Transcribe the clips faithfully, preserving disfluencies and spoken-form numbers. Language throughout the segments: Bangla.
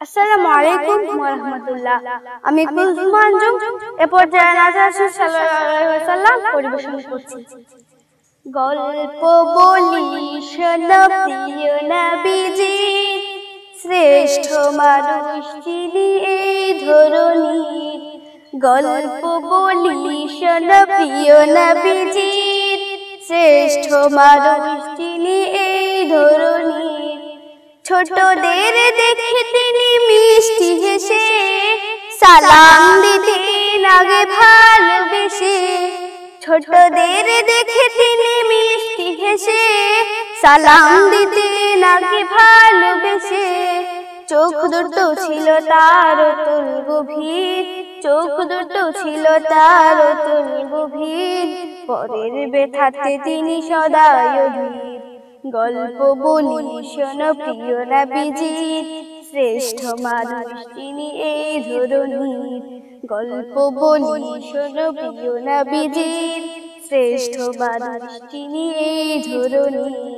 আসসালামু আলাইকুম ওয়া রাহমাতুল্লাহ। আমি কুলসুম আঞ্জুম এ পর্যায়ে নাজাত সাল্লাল্লাহু আলাইহি ওয়াসাল্লাম পরিবেশন করছি। গল্প বলি শোনো প্রিয় নবীজি, শ্রেষ্ঠ মানুষ যিনি এই ধরণীর। গল্প বলি শোনো প্রিয় নবীজি, শ্রেষ্ঠ মানুষ যিনি এই ধরণীর। ছোটদের দেখে তিনি মিষ্টি হেসে সালাম দিতেন আগে ভালোবেসে। ছোটদের দেখে তিনি মিষ্টি হেসে সালাম দিতেন আগে ভালোবেসে। চোখ দুটো ছিল তার অতুল গভীর, চোখ দুটো ছিল তার অতুল গভীর। পরের ব্যথাতে তিনি সদাই অধীর। গল্প বলি শোনো প্রিয় নবীজির, শ্রেষ্ঠ মানুষ যিনি এই ধরণীর। গল্প বলি শোনো প্রিয় নবীজির, শ্রেষ্ঠ মানুষ যিনি এই ধরণীর।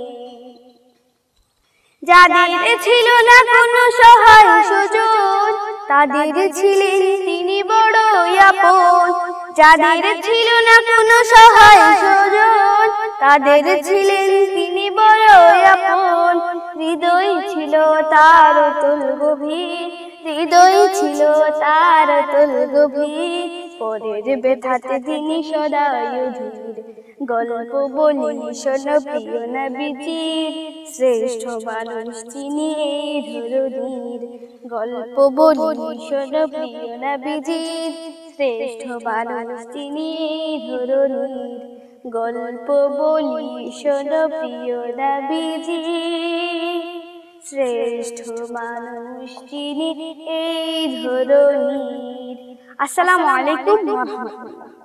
যাদের ছিল না কোনো সহায় সুজন, তাদের ছিলেন তিনি বড়ই আপন। যাদের ছিল না কোনো সহায় সুজন, তাদের ছিলেন তিনি বড়ই আপন। হৃদয় ছিল তার অতুল গভীর, হৃদয় ছিল তার অতুল গভীর। পরের ব্যথাতে তিনি সদাই অধীর। গল্প বলি শোনো প্রিয় নবীজির, শ্রেষ্ঠ মানুষ যিনি এই ধরণীর। গল্প বলি শোনো প্রিয় নবীজির, শ্রেষ্ঠ মানুষ যিনি এই ধরণীর। গল্প বলি শোনো প্রিয় নবীজির, শ্রেষ্ঠ মানুষ যিনি এই ধরণীর। আসসালামু আলাইকুম ওয়া রাহমাতুল্লাহ।